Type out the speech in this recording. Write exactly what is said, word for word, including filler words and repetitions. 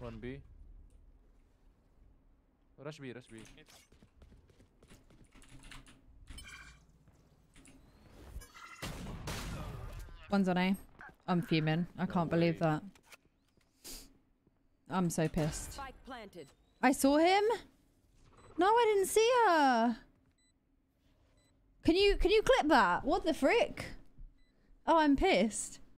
One B. Rush B, rush B. One's on A. I'm fuming. I No can't believe way. that. I'm so pissed. Spike planted. I saw him. No, I didn't see her. Can you can you clip that? What the frick? Oh, I'm pissed.